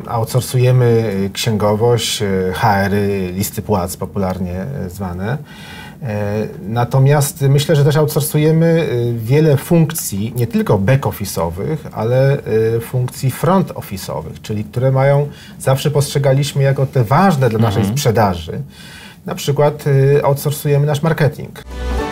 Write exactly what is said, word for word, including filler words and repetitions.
outsourcujemy księgowość, H R y, listy płac popularnie zwane. Natomiast myślę, że też outsourcujemy wiele funkcji, nie tylko back-office'owych, ale funkcji front-office'owych, czyli które mają, zawsze postrzegaliśmy jako te ważne dla naszej mhm. sprzedaży. Na przykład outsourcujemy nasz marketing.